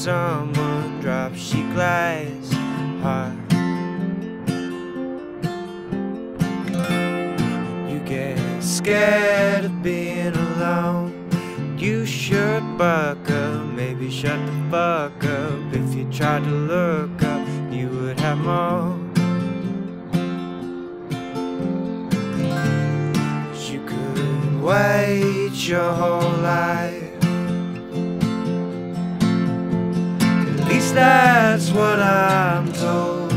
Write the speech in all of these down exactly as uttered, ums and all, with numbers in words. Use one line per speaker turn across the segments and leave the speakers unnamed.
someone drops your glass heart. You get scared of being alone. You should buck up, maybe shut the fuck up. If you tried to look up, you would have more. You could wait your whole life. At least that's what I'm told.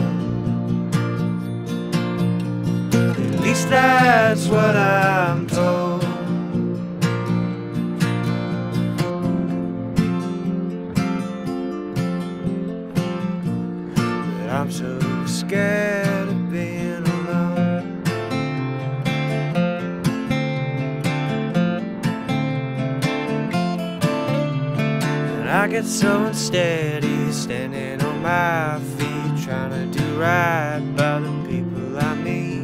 At least that's what I'm told. But I'm so scared of being alone. And I get so unsteady, standing on my feet, trying to do right by the people I meet.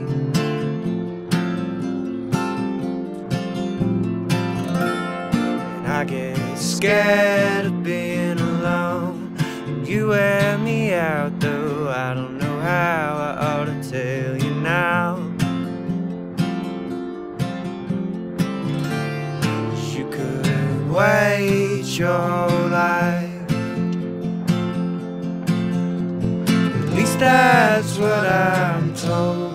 And I get scared of being alone. And you wear me out, though I don't know how I ought to tell you now. You could wait your whole life. At least that's what I'm told.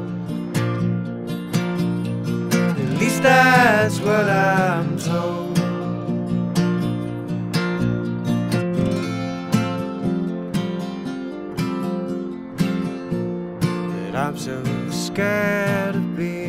At least that's what I'm told. But I'm so scared of being